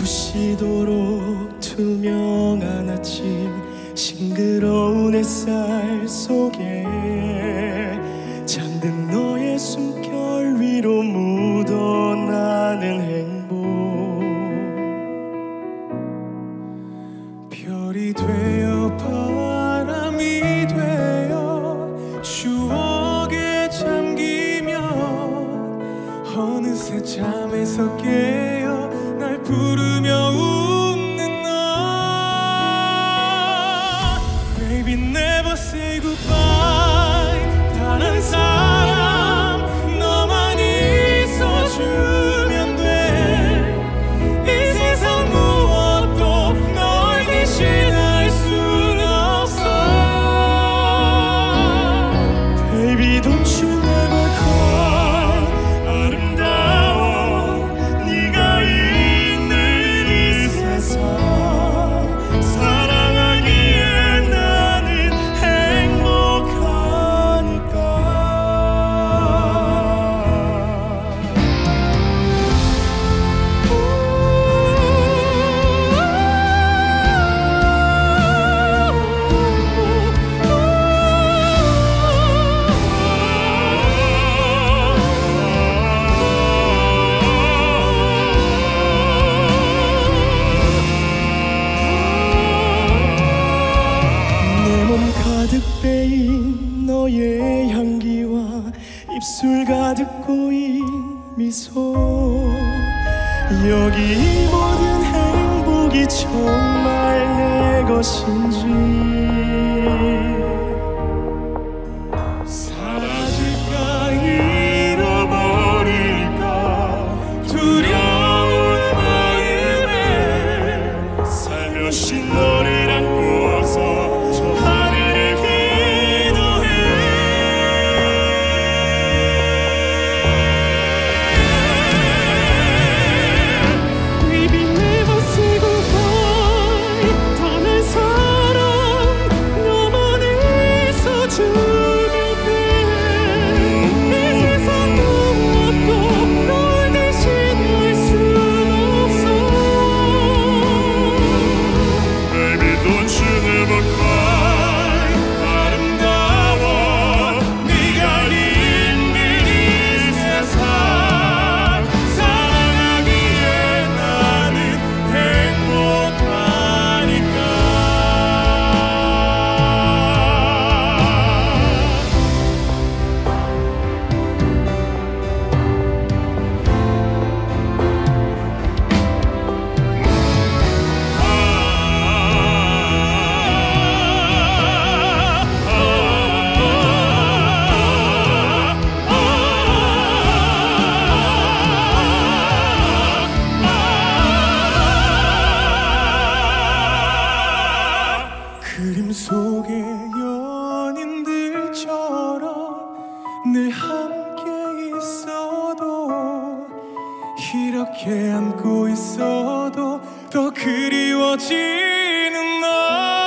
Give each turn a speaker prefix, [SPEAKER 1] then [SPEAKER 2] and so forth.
[SPEAKER 1] 눈부시도록 투명한 아침, 싱그러운 햇살 속에 잠든 너의 숨결 위로 묻어나는 행복. 별이 되어 바람이 되어 추억에 잠기면 어느새 잠에서 깨어 날 부르며 웃는 너. Baby never say goodbye. 단 한 사람 너만 있어주면 돼. 이 세상 무엇도 널 대신할 순 없어. Baby don't you never cry. 아름다워 네가 있는 이 세상. 사랑하기에 나는 행복하니까. 내 몸 가득 빼인 너의 향기와 입술 가득 고인 미소. 여기 이 모든 행복이 정말 내 것인지. 사라질까 잃어버릴까 두려운 마음에 살며시 너를 안고서 저 하늘을 기도해. Baby never say goodbye. 단 한 사람 너만 있어주면 돼. 이 세상 무엇도 널 대신할 순 없어. Baby don't you never cry. 아름다워 네가 있는 이 세상. 사랑하기에 나는 행복하니까. 그림 속의 연인들처럼 늘 함께 있어도 이렇게 안고 있어도 더 그리워지는 너.